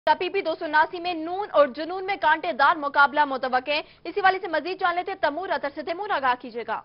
PP 279 में नून और जुनून में कांटे दार मुकाबला मुतवक्के है। इसी वाले से मजीद जान लेते तैमूर अतर से। तैमूर, आगाह कीजिएगा।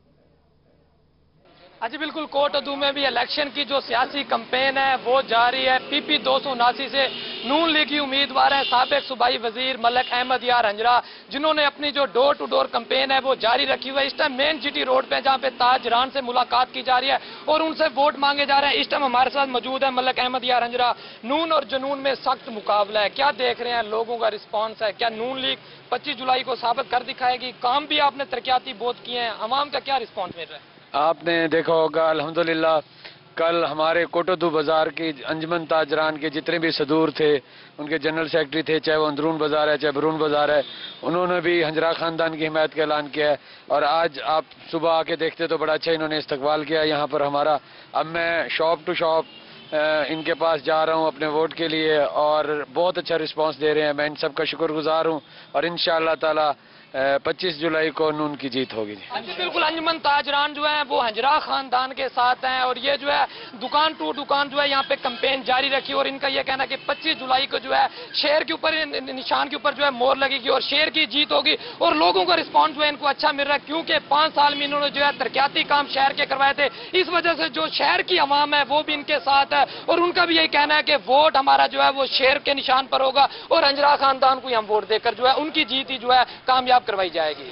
जी बिल्कुल, कोट अदू में भी इलेक्शन की जो सियासी कैंपेन है वो जारी है। पीपी 279 से नून लीग की उम्मीदवार हैं साबिक सूबाई वजीर मलिक अहमद यार हंजरा, जिन्होंने अपनी जो डोर टू डोर कैंपेन है वो जारी रखी हुई है। इस टाइम मेन जीटी रोड पे जहां पे ताजरान से मुलाकात की जा रही है और उनसे वोट मांगे जा रहे हैं। इस टाइम हमारे साथ मौजूद है मलिक अहमद यार हंजरा। नून और जुनून में सख्त मुकाबला है, क्या देख रहे हैं, लोगों का रिस्पॉन्स है? क्या नून लीग 25 जुलाई को साबित कर दिखाएगी? काम भी आपने तरक्याती बहुत किए हैं, अवाम का क्या रिस्पॉन्स मिल रहा है? आपने देखा होगा अल्हम्दुलिल्लाह, कल हमारे कोट अद्दू बाजार की अंजमन ताजरान के जितने भी सदूर थे, उनके जनरल सेक्रेटरी थे, चाहे वो अंदरून बाजार है चाहे बरून बाजार है, उन्होंने भी हंजरा खानदान की हिमायत का ऐलान किया है। और आज आप सुबह आके देखते तो बड़ा अच्छा इन्होंने इस्तकबाल किया यहाँ पर हमारा। अब मैं शॉप टू शॉप इनके पास जा रहा हूँ अपने वोट के लिए और बहुत अच्छा रिस्पांस दे रहे हैं। मैं इन सब का शुक्रगुजार हूँ और इंशाअल्लाह ताला 25 जुलाई को नून की जीत होगी। जी बिल्कुल, अंजुमन ताजरान जो है वो हंजरा खानदान के साथ हैं और ये जो है दुकान टू दुकान जो है यहाँ पे कैंपेन जारी रखी और इनका ये कहना है कि 25 जुलाई को जो है शेर के ऊपर, निशान के ऊपर जो है मोहर लगेगी और शेर की जीत होगी। और लोगों का रिस्पॉन्स जो है इनको अच्छा मिल रहा है, क्योंकि 5 साल में इन्होंने जो है तरक्याती काम शहर के करवाए थे। इस वजह से जो शहर की अवाम है वो भी इनके साथ है और उनका भी यही कहना है कि वोट हमारा जो है वो शेर के निशान पर होगा और हंजरा खानदान को हम वोट देकर जो है उनकी जीत ही जो है कामयाब करवाई जाएगी।